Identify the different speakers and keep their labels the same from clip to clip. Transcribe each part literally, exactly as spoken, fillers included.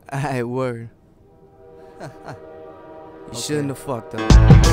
Speaker 1: Alright, word. You
Speaker 2: Okay.
Speaker 1: shouldn't have fucked up.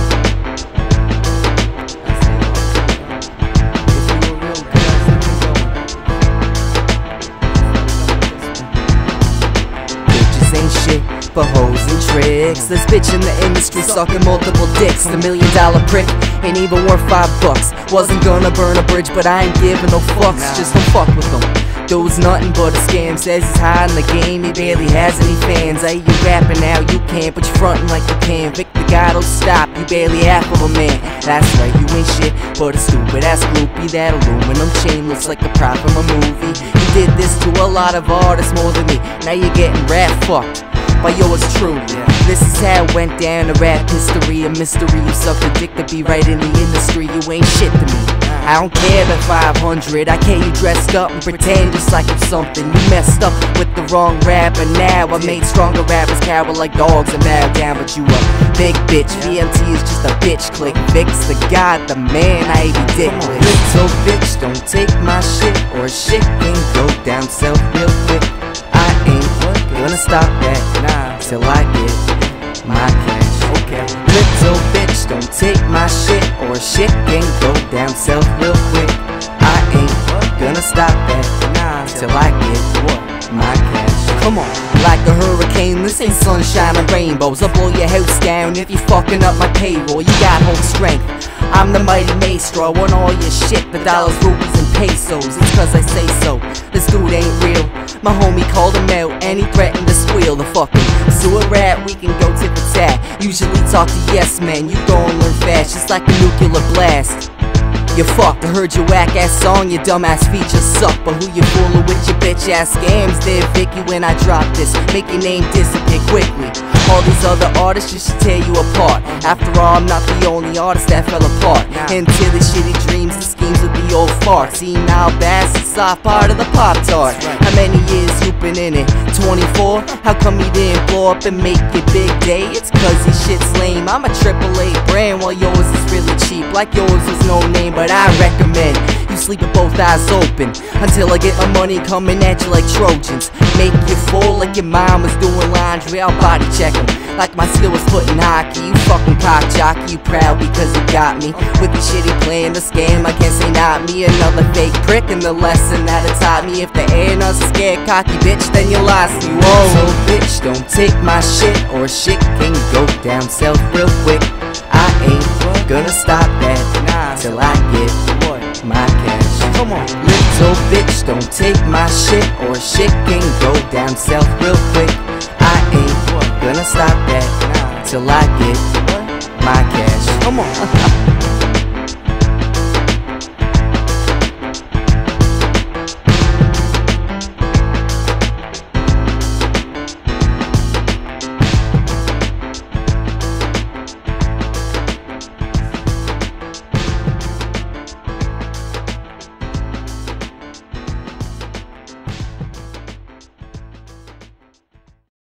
Speaker 1: Bitches ain't shit but hoes and tricks. This bitch in the industry sucking multiple dicks. The million dollar prick ain't even worth five bucks. Wasn't gonna burn a bridge, but I ain't giving no fucks. Just don't fuck with them. Dude's nothing but a scam. Says he's high in the game, he barely has any fans. Hey, you rapping now, you can't, but you frontin' like you can. Vic the guy don't stop, you barely half of a man. That's right, you ain't shit but a stupid ass groupie. That aluminum chain looks like the prop from a movie. You did this to a lot of artists more than me. Now you're getting rap fucked by yours truly. This is how it went down, the rap history, a mystery. You suck a dick to be right in the industry. You ain't shit to me. I don't care the five hundred, I care you dressed up and pretend just like you're something. You messed up with the wrong rapper. Now I made stronger rappers cower like dogs and bow down, but you a big bitch. V M T is just a bitch click. Vic's the god, the man, I ain't ridiculous. So bitch, don't take my shit or shit can go down south real quick. I ain't gonna stop that, nah, till I get my cash. Okay. Little bitch, don't take my shit or shit can go down south real quick. I ain't gonna stop that, nah, till I get what? My cash. Come on. Like a hurricane, this ain't sunshine and rainbows. I'll blow your house down if you're fucking up my payroll. You got home strength, I'm the mighty maestro. I want all your shit, the dollars, rupees, and pesos. It's cause I say so, this dude ain't real. My homie called him out and he threatened to squeal. The fucking sewer rat, we can go tip for tat. Usually talk to yes men, you gon' learn fast, just like a nuclear blast. You fucked, I heard your whack ass song, your dumb ass features suck. But who you fooling with your bitch ass scams there, Vicky? When I drop this, make your name disappear quickly. All these other artists just should tear you apart. After all, I'm not the only artist that fell apart. Into the shitty dreams, the schemes of the old fart. See now, bass, it's soft part of the Pop-Tart. How many years you been in it? twenty-four? How come you didn't blow up and make your big day? It's cause your shit's lame. I'm a triple A brand while yours is really cheap. Like yours is no name, but I recommend you sleep with both eyes open until I get my money coming at you like Trojans. Make you full like your mom was doing laundry. I'll body check them like my skill was putting hockey. You fucking cock jockey, you proud because you got me with your shitty plan, the scam. I can't say not me, another fake prick. And the lesson that it taught me, if the air not scared, cocky bitch, then you lost me. Whoa, so bitch, don't take my shit or shit can go down south real quick. I ain't gonna stop that, nah, till I get what? My cash. Come on. Little bitch, don't take my shit or shit can go down south real quick. I ain't gonna stop that, nah, till I get what? My cash. Come on.